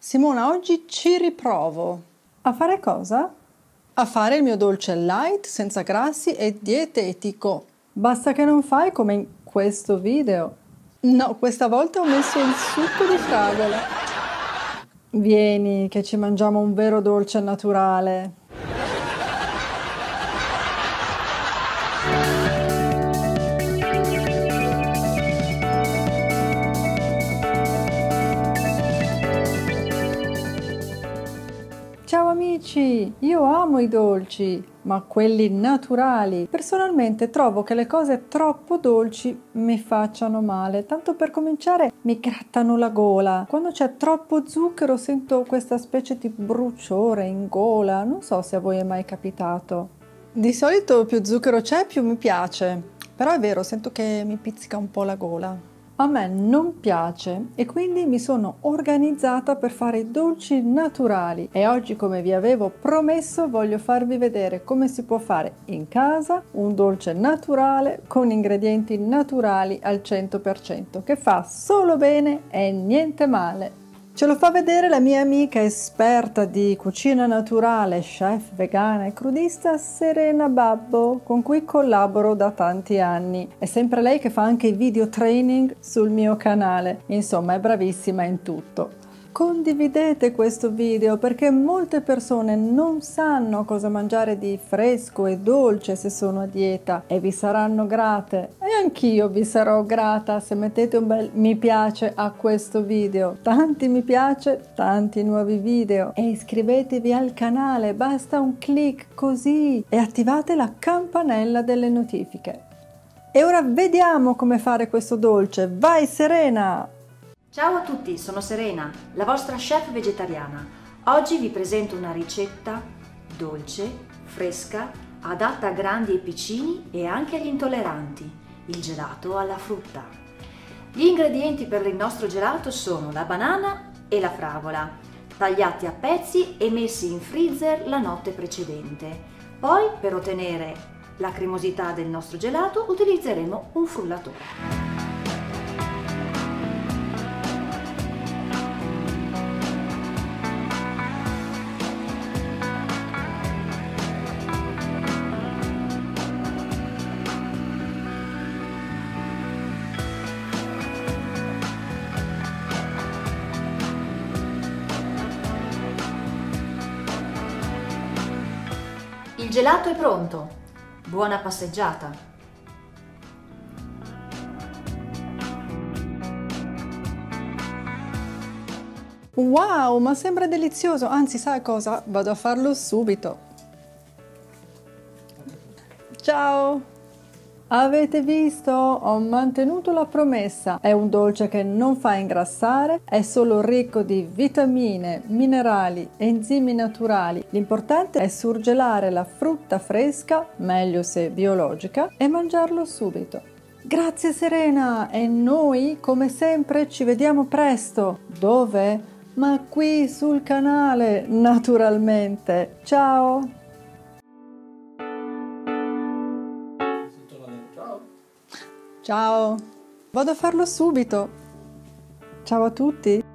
Simona, oggi ci riprovo. A fare cosa? A fare il mio dolce light, senza grassi e dietetico. Basta che non fai come in questo video. No, questa volta ho messo il succo di fragola. Vieni, che ci mangiamo un vero dolce naturale. Ciao amici, io amo i dolci, ma quelli naturali. Personalmente trovo che le cose troppo dolci mi facciano male. Tanto per cominciare mi grattano la gola. Quando c'è troppo zucchero sento questa specie di bruciore in gola. Non so se a voi è mai capitato. Di solito più zucchero c'è, più mi piace. Però è vero, sento che mi pizzica un po' la gola. A me non piace e quindi mi sono organizzata per fare i dolci naturali e oggi, come vi avevo promesso, voglio farvi vedere come si può fare in casa un dolce naturale con ingredienti naturali al 100%, che fa solo bene e niente male. Ce lo fa vedere la mia amica esperta di cucina naturale, chef vegana e crudista Serena Babbo, con cui collaboro da tanti anni. È sempre lei che fa anche i video training sul mio canale. Insomma, è bravissima in tutto. Condividete questo video perché molte persone non sanno cosa mangiare di fresco e dolce se sono a dieta e vi saranno grate. E anch'io vi sarò grata se mettete un bel mi piace a questo video. Tanti mi piace, tanti nuovi video. E iscrivetevi al canale, basta un click così. E attivate la campanella delle notifiche. E ora vediamo come fare questo dolce. Vai Serena! Ciao a tutti, sono Serena, la vostra chef vegetariana. Oggi vi presento una ricetta dolce, fresca, adatta a grandi e piccini e anche agli intolleranti, il gelato alla frutta. Gli ingredienti per il nostro gelato sono la banana e la fragola, tagliati a pezzi e messi in freezer la notte precedente. Poi, per ottenere la cremosità del nostro gelato, utilizzeremo un frullatore. Il gelato è pronto, buona passeggiata! Wow, ma sembra delizioso! Anzi, sai cosa? Vado a farlo subito. Ciao! Avete visto? Ho mantenuto la promessa. È un dolce che non fa ingrassare, è solo ricco di vitamine, minerali, enzimi naturali. L'importante è surgelare la frutta fresca, meglio se biologica, e mangiarlo subito. Grazie Serena! E noi, come sempre, ci vediamo presto. Dove? Ma qui sul canale, naturalmente. Ciao! Ciao! Vado a farlo subito. Ciao a tutti!